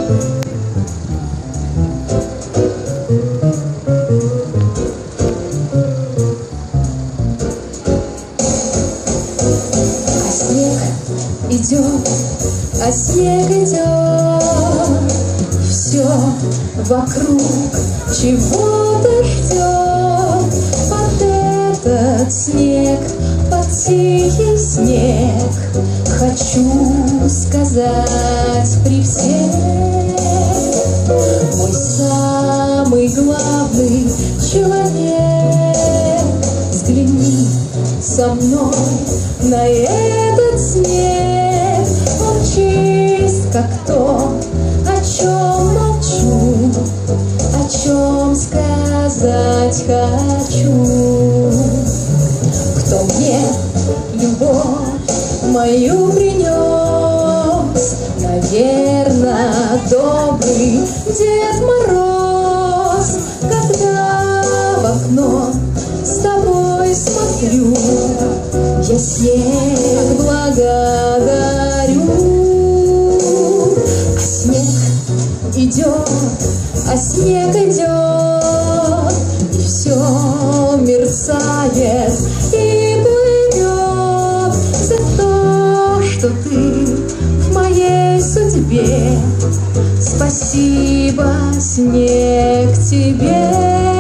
Идет, а снег идет, все вокруг чего-то ждет. Под этот снег, под тихий снег, хочу сказать при всех: мой самый главный человек, взгляни со мной на этот снег. Он чист, как то, о чем молчу, о чем сказать хочу. Кто мне любовь мою принес? Наверно, добрый Дед Мороз. Когда в окно с тобой смотрю, я снег благодарю. А снег идет, а снег идет, и все мерцает и плывет. За то, что ты в моей судьбе, спасибо, снег, тебе.